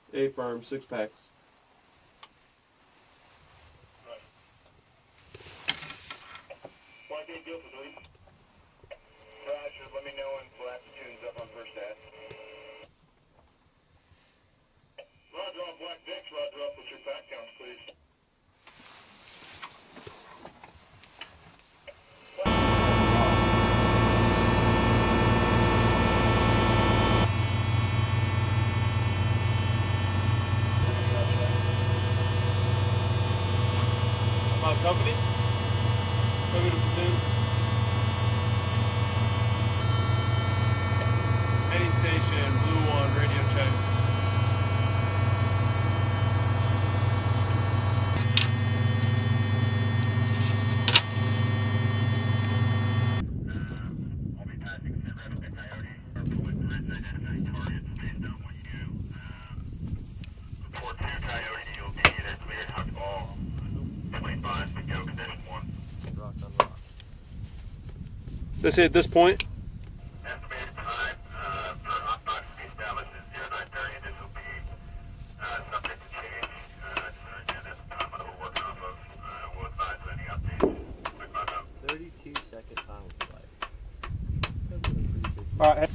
A firm, 6 packs. Roger, let me know when latitude's up on first ad. Roger on Black Dix, roger up with your pack counts, please. About company? Company to platoon? Any station, Blue 1, radio check. I'll be passing the rest of Coyote. Identifying targets based on what you do. Report to Coyote, you'll be either cleared out all. 25 to go, condition 1. Rock on rock. They say at this point? Estimated time for hotbox to be established is 0930. This will be subject to change. Again, that's the time that we're working off of. We'll advise any updates. 32-second time flight. All right.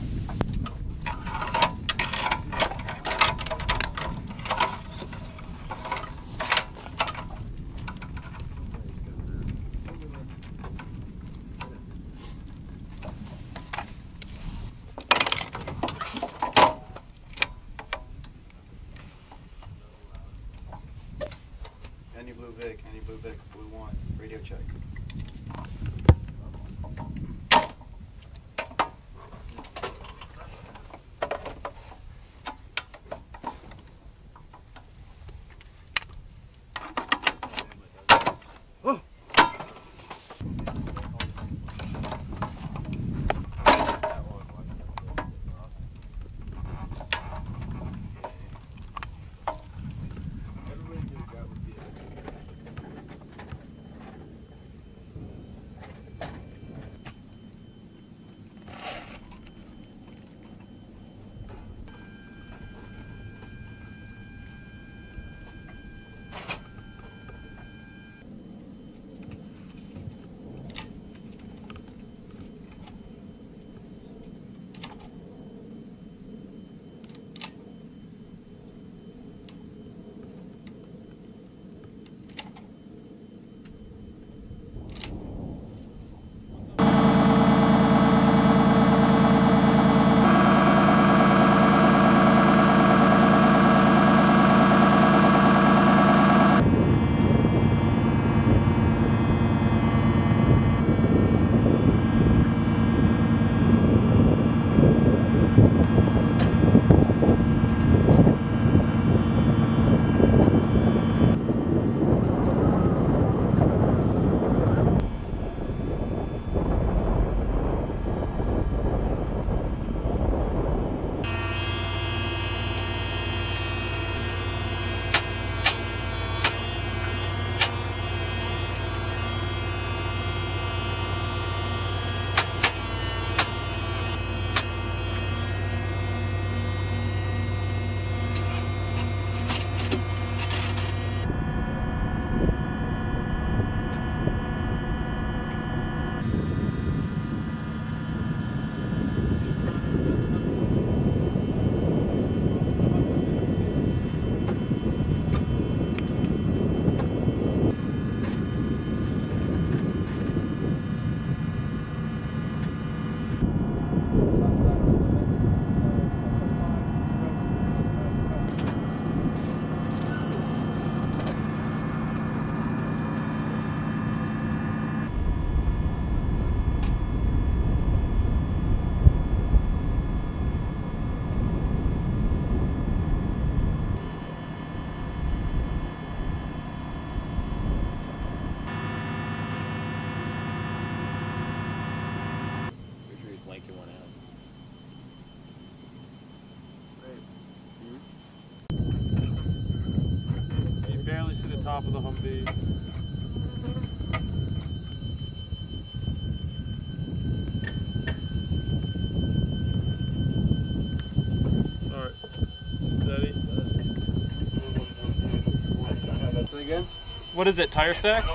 Any Blue Vic, Blue 1, radio check. Oh. Top of the Humvee. All right, steady. What is it, tire stacks?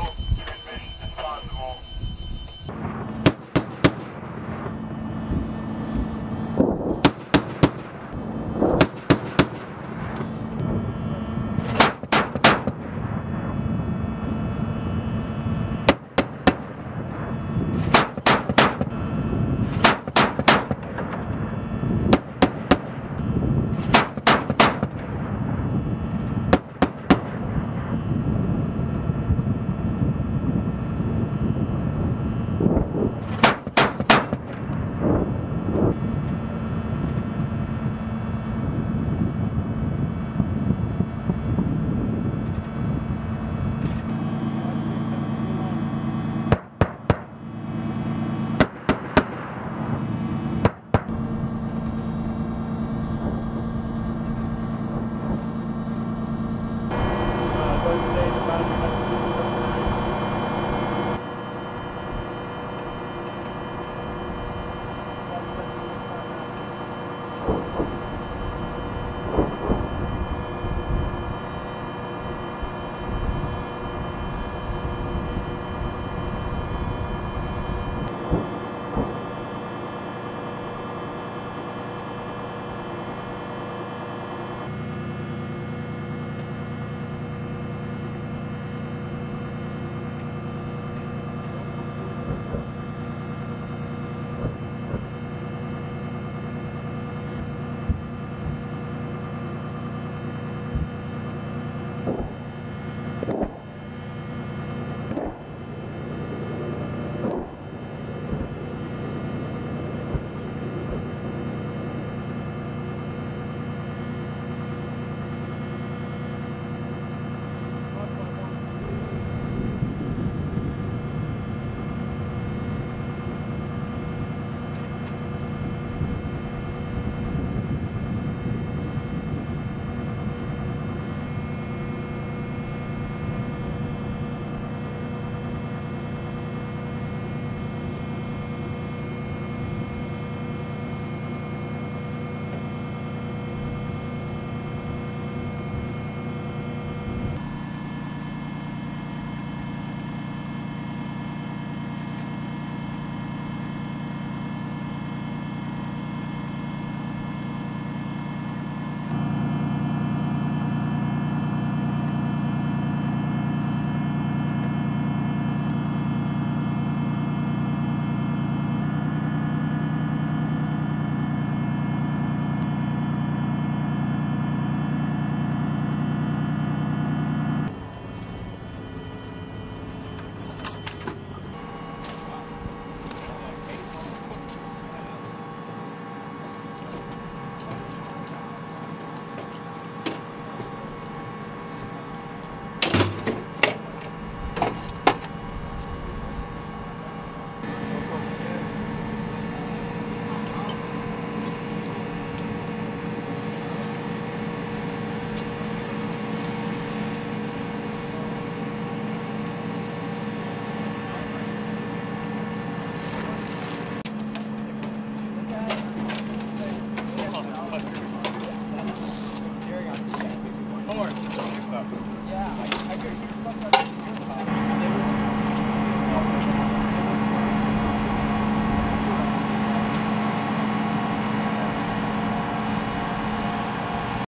Yeah, I hear you.